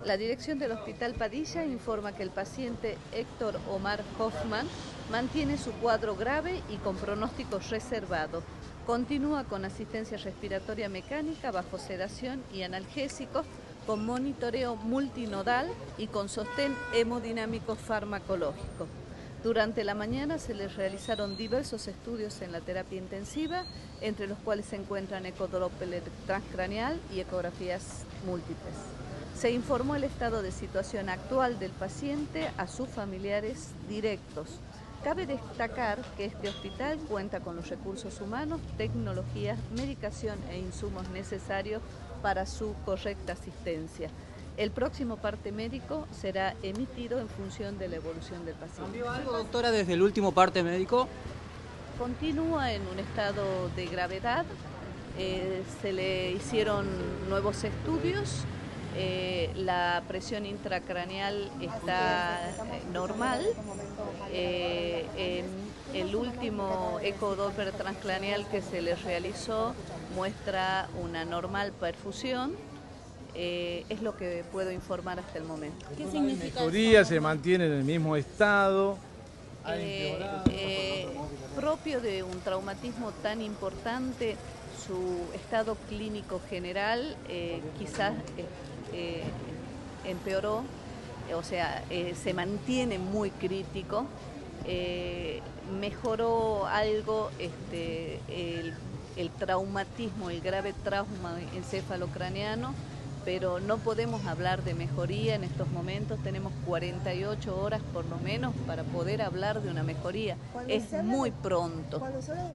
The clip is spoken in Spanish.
La dirección del Hospital Padilla informa que el paciente Héctor Omar Hoffman mantiene su cuadro grave y con pronóstico reservado. Continúa con asistencia respiratoria mecánica bajo sedación y analgésicos, con monitoreo multinodal y con sostén hemodinámico farmacológico. Durante la mañana se le realizaron diversos estudios en la terapia intensiva, entre los cuales se encuentran ecodoppler transcraneal y ecografías múltiples. Se informó el estado de situación actual del paciente a sus familiares directos. Cabe destacar que este hospital cuenta con los recursos humanos, tecnologías, medicación e insumos necesarios para su correcta asistencia. El próximo parte médico será emitido en función de la evolución del paciente. ¿Cambió algo, doctora, desde el último parte médico? Continúa en un estado de gravedad, se le hicieron nuevos estudios, la presión intracraneal está normal, el último ecodoppler transcraneal que se le realizó muestra una normal perfusión. Es lo que puedo informar hasta el momento. ¿Qué significa? ¿Mejoría se mantiene en el mismo estado? Propio de un traumatismo tan importante, su estado clínico general quizás empeoró, o sea, se mantiene muy crítico. Mejoró algo el traumatismo, el grave trauma encefalocraneano, pero no podemos hablar de mejoría en estos momentos. Tenemos 48 horas por lo menos para poder hablar de una mejoría. Es muy pronto.